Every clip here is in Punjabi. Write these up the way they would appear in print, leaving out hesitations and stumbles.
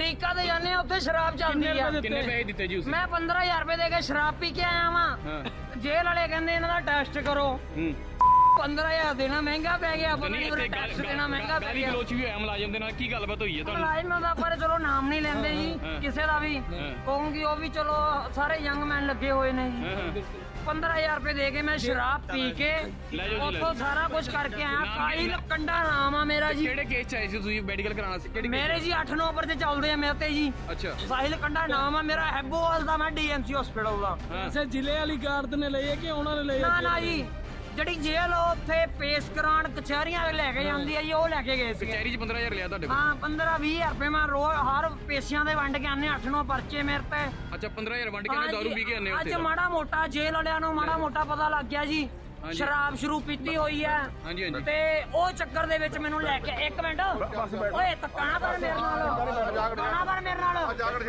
अमरीका दे जाने उत्थे शराब चलदी है। कितने पैसे दिते जी उसे? मैं 15,000 रुपए दे के शराब पी के आया वां। जेल वाले कहंदे इन्हां दा टेस्ट करो। 15,000 देना महंगा पै गया, पता नहीं उरे टेस्ट देना महंगा पै गया। गलोच भी होया मुलाजिम दे नाल, की गलबात होई है तुहानू? मुलाजिम दा पर चलो नाम नहीं लेंदे जी किसे दा भी, कहूंगी वो भी चलो सारे यंग मैन लगे हुए ने जी। 15,000 रुपए दे के मैं शराब पी के उतो सारा कुछ करके आया। साहिल कंडा नाम आ मेरा जी। केड़े केस च आए सी तुसीं मेडिकल कराना सी? केड़े मेरे जी 8-9 परचे चलदे आ मेरे ते जी। अच्छा, साहिल कंडा नाम आ मेरा, हैबोवाल दा, मैं डीएमसी हॉस्पिटल दा। ਅੱਛਾ ਜ਼ਿਲ੍ਹੇ ਵਾਲੀ ਗਾਰਡ ਨੇ ਲਏ ਕਿ ਉਹਨਾਂ ਨੇ ਲਏ? ਨਾ ਜੀ ਜਿਹੜੀ ਜੇਲ੍ਹ ਉੱਥੇ ਪੇਸ਼ ਕਰਾਉਣ ਕਚਹਿਰੀਆਂ ਲੈ ਕੇ ਜਾਂਦੀ ਹੈ ਜੀ, ਉਹ ਲੈ ਕੇ ਗਏ ਸੀ। ਕਚਹਿਰੀ ਚ 15,000 ਲਿਆ ਤੁਹਾਡੇ ਕੋਲ? ਹਾਂ 15-20 ਰੁਪਏ ਮੈਂ ਰੋਜ਼ ਹਰ ਪੇਸ਼ੀਆਂ ਦੇ ਵੰਡ ਕੇ ਆਨੇ 8-9 ਪਰਚੇ ਮੇਰੇ ਤੇ। ਅੱਛਾ, 15,000 ਵੰਡ ਕੇ ਨਾ ਦਾਰੂ ਪੀ ਕੇ ਆਨੇ ਅੱਜ ਮਾੜਾ ਮੋਟਾ ਜੇਲ੍ਹ ਵਾਲਿਆਂ ਨੂੰ ਮਾੜਾ ਮੋਟਾ ਪਤਾ ਲੱਗ ਗਿਆ ਜੀ ਸ਼ਰਾਬ ਸ਼ੁਰੂ ਪੀਤੀ ਹੋਈ ਹੈ। ਹਾਂਜੀ ਹਾਂਜੀ। ਤੇ ਉਹ ਚੱਕਰ ਦੇ ਵਿੱਚ ਮੈਨੂੰ ਲੈ ਕੇ, ਇੱਕ ਮਿੰਟ ਓਏ ਤੱਕਣਾ ਪਰ ਮੇਰੇ ਨਾਲ, ਤੱਕਣਾ ਪਰ ਮੇਰੇ ਨਾਲ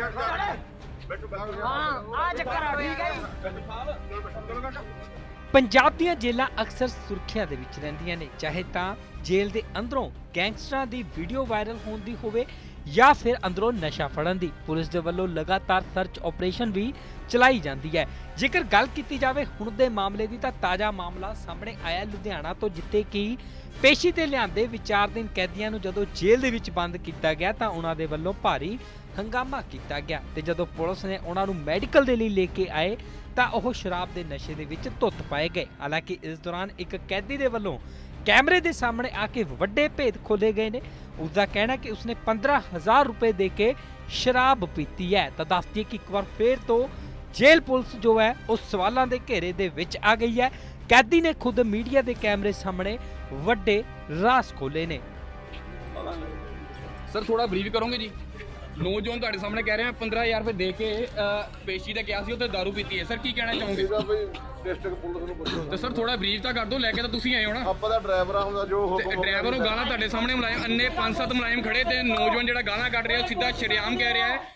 ਹਾਂ ਆ ਚੱਕਰ ਆ, ਠੀਕ ਹੈ ਜੀ। ਪੰਜਾਬ ਦੀਆਂ ਜੇਲ੍ਹਾਂ ਅਕਸਰ ਸੁਰਖੀਆਂ ਦੇ ਵਿੱਚ ਰਹਿੰਦੀਆਂ ਨੇ, ਚਾਹੇ ਤਾਂ ਜੇਲ੍ਹ ਦੇ ਅੰਦਰੋਂ ਗੈਂਗਸਟਰਾਂ ਦੀ ਵੀਡੀਓ ਵਾਇਰਲ ਹੋਣ ਦੀ ਹੋਵੇ ਜਾਂ ਫਿਰ ਅੰਦਰੋਂ ਨਸ਼ਾ ਫੜਨ ਦੀ। ਪੁਲਿਸ ਦੇ ਵੱਲੋਂ ਲਗਾਤਾਰ ਸਰਚ ਆਪਰੇਸ਼ਨ ਵੀ ਚਲਾਈ ਜਾਂਦੀ ਹੈ। ਜੇਕਰ ਗੱਲ ਕੀਤੀ ਜਾਵੇ ਹੁਣ ਦੇ ਮਾਮਲੇ ਦੀ ਤਾਂ ਤਾਜ਼ਾ ਮਾਮਲਾ ਸਾਹਮਣੇ ਆਇਆ ਲੁਧਿਆਣਾ ਤੋਂ, ਜਿੱਥੇ ਕਿ ਪੇਸ਼ੀ ਤੇ ਲਿਆਂਦੇ ਵਿਚਾਰਧੀਨ ਕੈਦੀਆਂ ਨੂੰ ਜਦੋਂ ਜੇਲ੍ਹ ਦੇ ਵਿੱਚ ਬੰਦ ਕੀਤਾ ਗਿਆ ਤਾਂ ਉਹਨਾਂ ਦੇ ਵੱਲੋਂ ਭਾਰੀ ਹੰਗਾਮਾ ਕੀਤਾ ਗਿਆ ਤੇ ਜਦੋਂ ਪੁਲਿਸ ਨੇ ਉਹਨਾਂ ਨੂੰ ਮੈਡੀਕਲ ਦੇ ਲਈ ਲੈ ਕੇ ਆਏ ਤਾਂ ਉਹ ਸ਼ਰਾਬ ਦੇ ਨਸ਼ੇ ਦੇ ਵਿੱਚ ਧੁੱਤ ਪਾਏ ਗਏ। ਹਾਲਾਂਕਿ ਇਸ ਦੌਰਾਨ ਇੱਕ ਕੈਦੀ ਦੇ ਵੱਲੋਂ ਕੈਮਰੇ ਦੇ ਸਾਹਮਣੇ ਆ ਕੇ ਵੱਡੇ ਭੇਦ ਖੋਲੇ ਗਏ ਨੇ। ਉਸ ਦਾ ਕਹਿਣਾ ਕਿ ਉਸਨੇ 15,000 ਰੁਪਏ ਦੇ ਕੇ ਸ਼ਰਾਬ ਪੀਤੀ ਹੈ। ਤਾਂ ਦੱਸ ਦਈਏ ਕਿ ਇੱਕ ਵਾਰ ਫੇਰ ਤੋਂ ਜੇਲ੍ਹ ਪੁਲਿਸ ਜੋ ਹੈ ਉਹ ਸਵਾਲਾਂ ਦੇ ਘੇਰੇ ਦੇ ਵਿੱਚ ਆ ਗਈ ਹੈ। ਕੈਦੀ ਨੇ ਖੁਦ ਮੀਡੀਆ ਦੇ ਕੈਮਰੇ ਸਾਹਮਣੇ ਵੱਡੇ ਰਾਜ਼ ਖੋਲੇ ਨੇ। ਸਰ ਥੋੜਾ ਬਰੀਫ ਕਰੋਗੇ ਜੀ? ਨੌਜਵਾਨ ਤੁਹਾਡੇ ਸਾਹਮਣੇ ਕਹਿ ਰਹੇ हैं 15,000 ਰੁਪਏ ਦੇ ਕੇ ਪੇਸ਼ੀ ਦਾ ਕਿਹਾ ਸੀ, ਉੱਥੇ ਦਾਰੂ ਪੀਤੀ ਹੈ। ਸਰ ਕੀ ਕਹਿਣਾ ਚਾਹੋਗੇ? ਡਿਸਟ੍ਰਿਕਟ ਪੁਲਿਸ ਨੂੰ ਪੁੱਛੋ ਤੇ ਸਰ ਥੋੜਾ ਬਰੀਫ ਤਾਂ ਕਰ ਦਿਓ, ਲੈ ਕੇ ਤਾਂ ਤੁਸੀਂ ਆਏ ਹੋ ਨਾ। ਆਪਾਂ ਦਾ ਡਰਾਈਵਰ ਆ ਹੁੰਦਾ ਜੋ ਡਰਾਈਵਰ ਨੂੰ ਗਾਲਾਂ ਤੁਹਾਡੇ ਸਾਹਮਣੇ ਮੁਲਾਜ਼ਮ ਅੰਨੇ 5-7 ਮੁਲਾਜ਼ਮ ਖੜੇ ਤੇ ਨੌਜਵਾਨ ਜਿਹੜਾ ਗਾਲਾਂ ਕੱਢ ਰਿਹਾ ਸਿੱਧਾ ਸ਼ਰੇਆਮ ਕਹਿ ਰਿਹਾ ਹੈ